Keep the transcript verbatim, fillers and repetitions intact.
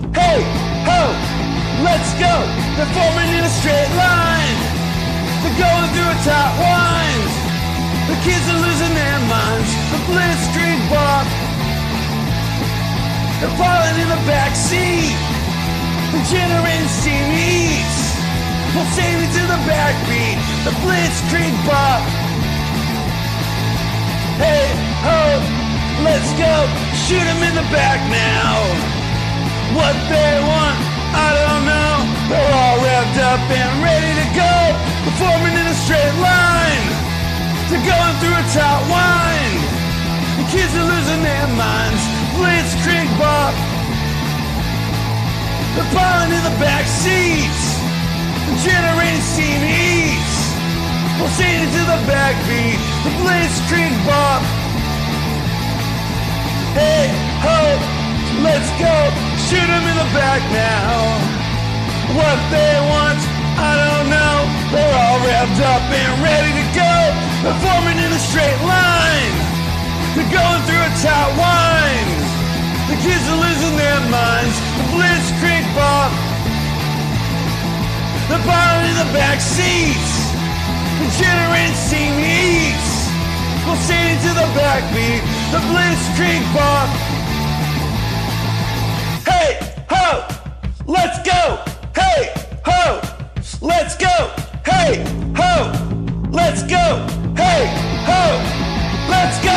Hey, ho, let's go. They're forming in a straight line. They're going through a tight wind. The kids are losing their minds. The blitzkrieg bop. They're falling in the back seat. They're generating steam heats. Pulsating to the backbeat. The blitzkrieg bop. Hey, ho, let's go. Shoot 'em in the back now. What they want, I don't know. They're all revved up and ready to go. They're forming in a straight line. They're going through a tight wind. The kids are losing their minds. Blitzkrieg bop. They're piling in the back seats. They're generating steam heats. Pulsating to the backbeat. The blitzkrieg bop. Hey, ho, let's go. Shoot 'em in the back now. What they want, I don't know. They're all revved up and ready to go. They're forming in a straight line. They're going through a tight wind. The kids are losing their minds. The blitzkrieg bop. They're piling in the back seats. They're generating steam heats. Pulsating to the backbeat. The blitzkrieg bop. Hey, ho, let's go. Hey, ho, let's go. Hey, ho, let's go. Hey, ho, let's go.